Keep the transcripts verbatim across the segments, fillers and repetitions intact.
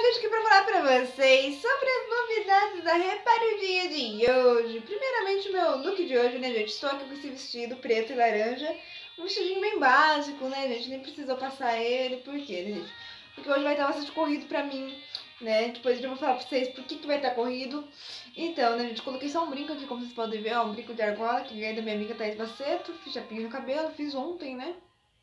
vídeo aqui pra falar pra vocês sobre as novidades da Reparadinha de hoje. Primeiramente o meu look de hoje, né, gente? Estou aqui com esse vestido preto e laranja. Um vestidinho bem básico, né, gente? Nem precisou passar ele. Por quê, né, gente? Porque hoje vai estar bastante corrido pra mim, né? Depois eu vou falar pra vocês por que, que vai estar corrido. Então, né, gente? Coloquei só um brinco aqui, como vocês podem ver, ó. Um brinco de argola que ganhei da minha amiga Thaís Baceto. Fiz chapinha no cabelo, fiz ontem, né?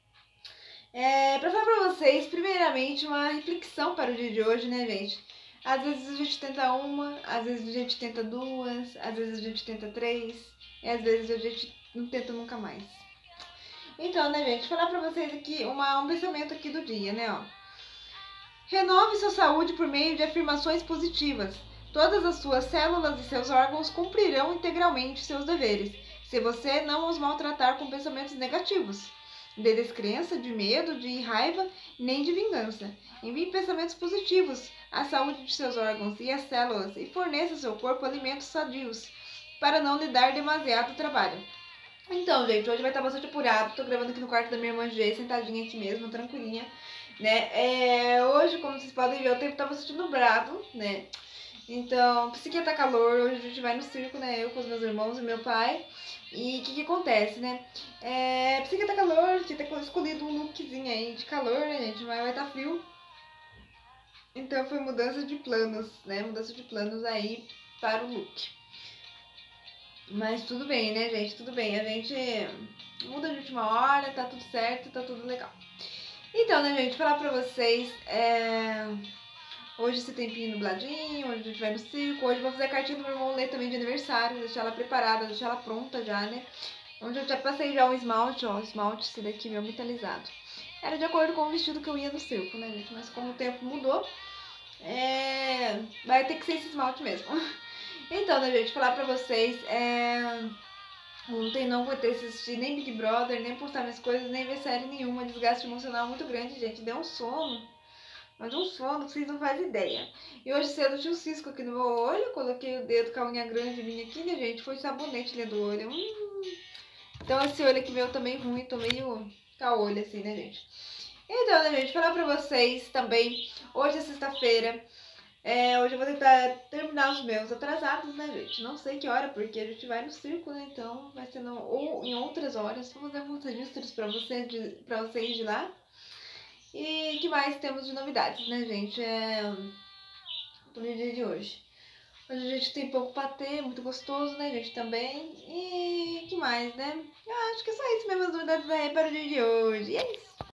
É, pra falar pra vocês, primeiramente, uma reflexão para o dia de hoje, né, gente? Às vezes a gente tenta uma, às vezes a gente tenta duas, às vezes a gente tenta três, e às vezes a gente não tenta nunca mais. Então, né, gente, falar pra vocês aqui uma, um pensamento aqui do dia, né, ó. Renove sua saúde por meio de afirmações positivas. Todas as suas células e seus órgãos cumprirão integralmente seus deveres, se você não os maltratar com pensamentos negativos de descrença, de medo, de raiva, nem de vingança. Envie pensamentos positivos à saúde de seus órgãos e às células e forneça ao seu corpo alimentos sadios para não lhe dar demasiado trabalho. Então, gente, hoje vai estar bastante apurado. Tô gravando aqui no quarto da minha irmã G, sentadinha aqui mesmo, tranquilinha, né? É, hoje, como vocês podem ver, o tempo tá bastante nublado, né? Então, pensei que ia tá calor, hoje a gente vai no circo, né? Eu com os meus irmãos e meu pai. E o que que acontece, né? É, pensei que ia tá calor, tinha até escolhido um lookzinho aí de calor, né, gente? Mas vai tá frio. Então foi mudança de planos, né? Mudança de planos aí para o look. Mas tudo bem, né, gente? Tudo bem. A gente muda de última hora, tá tudo certo, tá tudo legal. Então, né, gente, falar pra vocês, é... hoje esse tempinho nubladinho, hoje a gente vai no circo, hoje eu vou fazer a cartinha do meu irmão ler também de aniversário, deixar ela preparada, deixar ela pronta já, né? Onde eu já passei já um esmalte, ó, esmalte esse daqui meu metalizado. Era de acordo com o vestido que eu ia no circo, né, gente? Mas como o tempo mudou, é... vai ter que ser esse esmalte mesmo. Então, né, gente, falar pra vocês, é... ontem não vou ter assistir nem Big Brother, nem postar minhas coisas, nem ver série nenhuma. Desgaste emocional muito grande, gente. Deu um sono. Mas um sono que vocês não fazem ideia. E hoje cedo tinha um cisco aqui no meu olho. Coloquei o dedo com a unha grande minha aqui, né, gente? Foi sabonete dentro do olho. Hum. Então esse olho aqui meu também ruim. Tô meio caolho assim, né, gente? Então, né, gente? Falar pra vocês também. Hoje é sexta-feira. É, hoje eu vou tentar terminar os meus atrasados, né, gente? Não sei que hora, porque a gente vai no circo, né? Então vai ser no, ou em outras horas. Vou fazer alguns registros pra, você de, pra vocês de lá. E que mais temos de novidades, né, gente? É... no dia de hoje. Hoje a gente tem pouco patê, muito gostoso, né, gente, também. E que mais, né? Eu acho que é só isso mesmo, as novidades da para o dia de hoje. E é isso.